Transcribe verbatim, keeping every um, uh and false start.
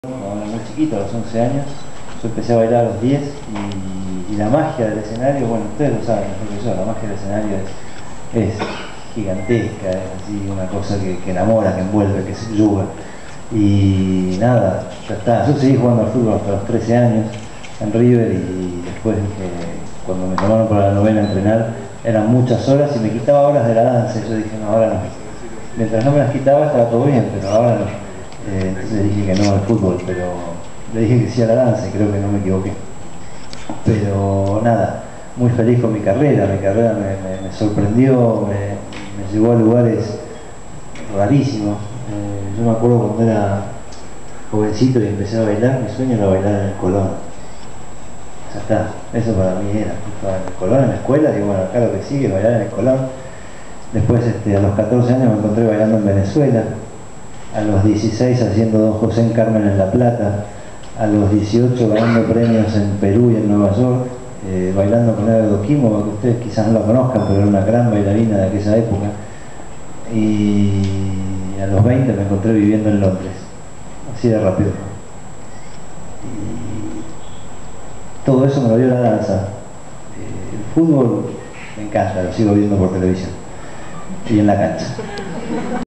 Cuando era muy chiquito, a los once años, yo empecé a bailar a los diez y, y la magia del escenario, bueno, ustedes lo saben mejor que yo, la magia del escenario es, es gigantesca, es así una cosa que, que enamora, que envuelve, que subyuga. Y nada, ya está. Yo seguí jugando al fútbol hasta los trece años en River y después eh, cuando me tomaron para la novena a entrenar eran muchas horas y me quitaba horas de la danza y yo dije, no, ahora no. Mientras no me las quitaba estaba todo bien, pero ahora no. Eh, entonces le dije que no al fútbol, pero le dije que sí a la danza y creo que no me equivoqué. Pero nada, muy feliz con mi carrera, mi carrera me, me, me sorprendió, me, me llevó a lugares rarísimos. Eh, yo me acuerdo cuando era jovencito y empecé a bailar, mi sueño era bailar en el Colón. Ya está, eso para mí era. Estaba en el Colón, en la escuela, y bueno, acá lo que sigue es bailar en el Colón. Después este, a los catorce años me encontré bailando en Venezuela. A los dieciséis haciendo Don José en Carmen en La Plata, a los dieciocho ganando premios en Perú y en Nueva York, eh, bailando con Eva Dokimova, que ustedes quizás no la conozcan, pero era una gran bailarina de aquella época. Y a los veinte me encontré viviendo en Londres, así de rápido. Y todo eso me lo dio la danza. Eh, el fútbol me encanta, lo sigo viendo por televisión y en la cancha.